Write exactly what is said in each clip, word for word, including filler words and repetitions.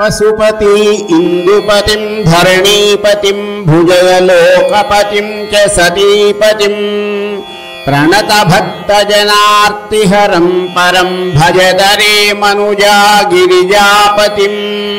पशुपति इंदुपतिं धरणीपतिं भुजयलोकपतिं च सतीपतिं प्रणतभक्तजनार्तिहरं परं भजदरे मनुजा गिरिजापतिं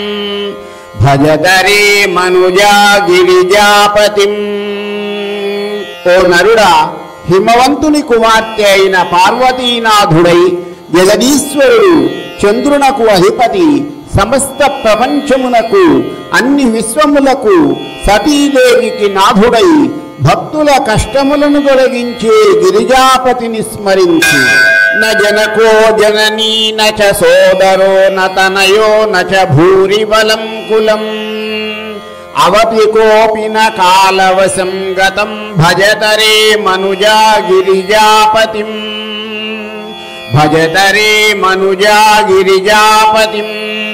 भजदरे मनुजा गिरिजापतिं। ओ नरुड़ा, हिमवंतुनि कुमार्तె అయిన పార్వతీనాథుడై జగదీశ్వరుడు చంద్రునకు అధిపతి, సమస్త ప్రపంచమునకు అన్ని విశ్వములకు సతీదేవికి నాథుడై భక్తుల కష్టములను తొలగించే గిరిజాపతిని స్మరించు. న జనకో జననీ నచ సోదరో నతనయో నచ భూరి బలం కులం అవపి కోపి న కాలవశం గతం భజతరే మనుజా గిరిజాపతిం భజతరే మనుజా గిరిజాపతిం.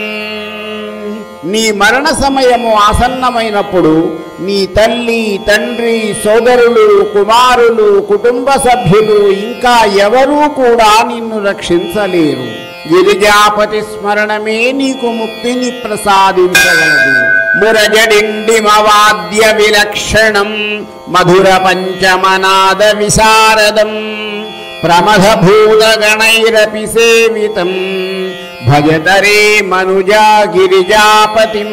నీ మరణ సమయము ఆసన్నమైనప్పుడు నీ తల్లి, తండ్రి, సోదరులు, కుమారులు, కుటుంబ సభ్యులు ఇంకా ఎవరూ కూడా నిన్ను రక్షించలేరు. గిరిజాపతి స్మరణమే నీకు ముక్తిని ప్రసాదించగలదు. మురజడిండిమవాద్య విలక్షణం మధుర పంచమనాద విశారదం ప్రమథభూతగణైరపి సేవితం భజతరే మనుజా గిరిజాపతిం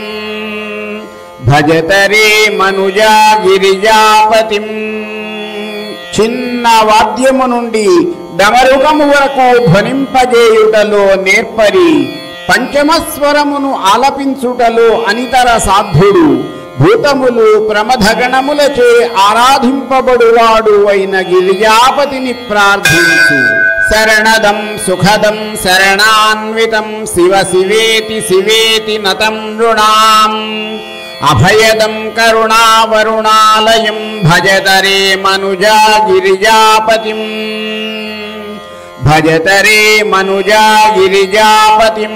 భజతరే మనుజా గిరిజాపతిం. చిన్న వాద్యము నుండి డమరుకము వరకు ధ్వనింపజేయుటలో నేర్పరి, పంచమస్వరమును ఆలపించుటలో అనితర సాధ్యుడు, భూతములు ప్రమథగణములచే ఆరాధింపబడువాడు అయిన గిరిజాపతిని ప్రార్థించు. శరణదం సుఖదం శరణాన్వితం శివ శివేతి శివేతి నతం నృణాం అభయదం కరుణావరుణాలయం భజతరే మనుజా గిరిజాపతిం భజతరే మనుజా గిరిజాపతిం.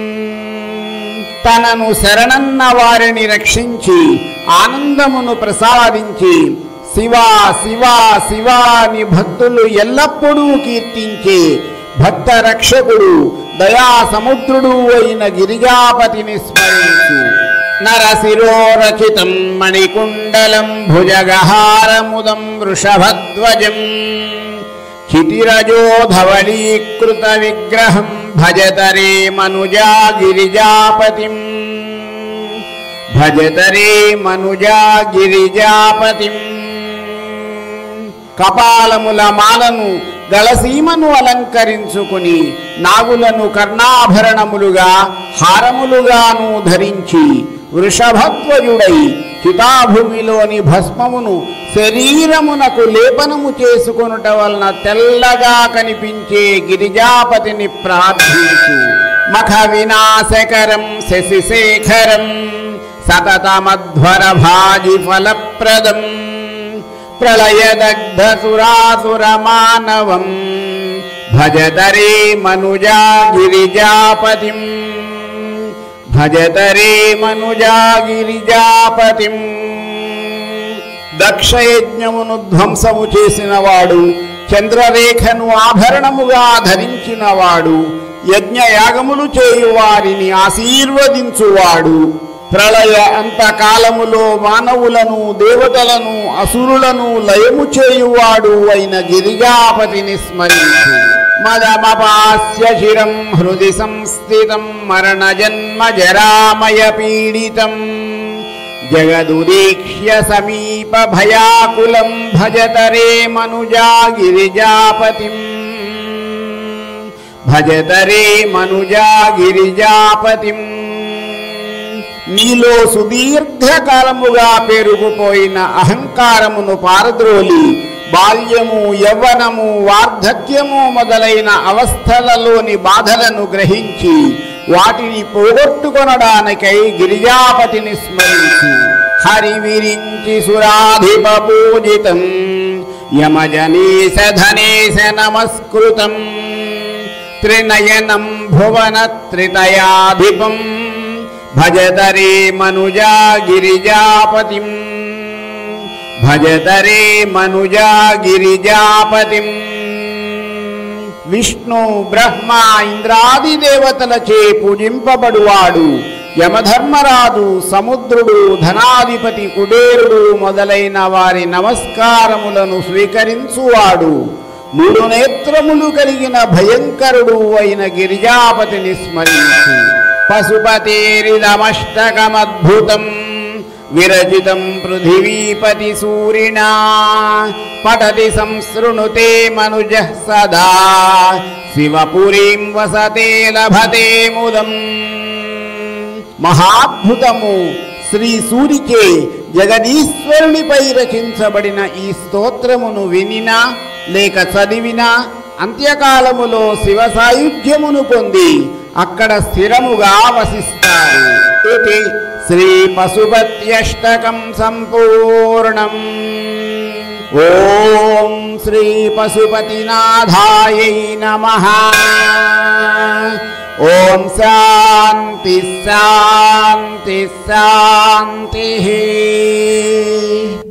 తనను శరణన్న వారిని రక్షించి ఆనందమును ప్రసాదించి శివా శివా శివా అని భక్తులు ఎల్లప్పుడూ కీర్తించే భక్త రక్షకుడు, దయా సముద్రుడు అయిన గిరిజాపతిని స్మరించు. నరశిరోరచితం మణికుండలం భుజగహారముదం వృషభధ్వజం చితిరజోధవళీకృత విగ్రహం భజతరే మనుజా గిరిజాపతిం భజతరే మనుజా గిరిజాపతిం. కపాలముల మాలను గళసీమను అలంకరించుకుని నాగులను కర్ణాభరణములుగా హారములుగాను ధరించి వృషభధ్వజుడై చితాభూమిలోని భస్మమును శరీరమునకు లేపనము చేసుకొనుట వలన తెల్లగా కనిపించే గిరిజాపతిని ప్రార్థించు. మఖ వినాశకరం శశిశేఖరం సతతమధ్వర భాజి ఫలప్రదం ప్రళయదగ్ధ సురాసుర మానవం భజతరే మనుజా గిరిజాపతిం భజతరే మనుజా గిరిజాపతిం. దక్షయజ్ఞమును ధ్వంసము చేసినవాడు, చంద్రరేఖను ఆభరణముగా ధరించినవాడు, యజ్ఞయాగములు చేయు వారిని ఆశీర్వదించువాడు, ప్రళయ అంతకాలములో మానవులను, దేవతలను, అసురులను లయము చేయువాడు అయిన గిరిజాపతిని స్మరించు. మదమపాస్య శిరం హృది సంస్థితం మరణ జన్మ జరామయ పీడితం జగదుదీక్ష్య సమీప భయాకులం భజతరే మనుజా గిరిజాపతిం భజతరే మనుజా గిరిజాపతిం. నీలో సుదీర్ఘకాలముగా పెరుగుపోయిన అహంకారమును పారద్రోలి బాల్యము, యవ్వనము, వార్ధక్యము మొదలైన అవస్థలలోని బాధలను గ్రహించి వాటిని పోగొట్టుకొనడానికై గిరిజాపతిని స్మరించు. హరి విరించి సురాధిప పూజితం యమజనీశ ధనేశ నమస్కృతం త్రినయనం భువన త్రితయాధిపం భజతరే మనుజా గిరిజాపతిం భజతరే మనుజా గిరిజాపతిం. విష్ణు, బ్రహ్మ, ఇంద్రాది దేవతలచే పూజింపబడువాడు, యమధర్మరాజు, సముద్రుడు, ధనాధిపతి కుబేరుడు మొదలైన వారి నమస్కారములను స్వీకరించువాడు, మూడు నేత్రములు కలిగిన భయంకరుడు అయిన గిరిజాపతిని స్మరించి పశుపతేరిదమష్టకమద్భుతం విరచితం పృథివీపతి సూరినా పఠతి సంశృణుతే మనుజః సదా శివపురీం వసతే లభతే ముదం. మహాద్భుతము శ్రీ సూరికే జగదీశ్వరునిపై రచించబడిన ఈ స్తోత్రమును వినినా లేక చదివినా అంత్యకాలములో శివ సాయుధ్యమును పొంది అక్కడ స్థిరముగా వసిస్తారు. ఇది శ్రీ పశుపత్యష్టకం సంపూర్ణం. ఓం శ్రీ పశుపతినాథాయై నమః. ఓం శాంతి శాంతి శాంతి.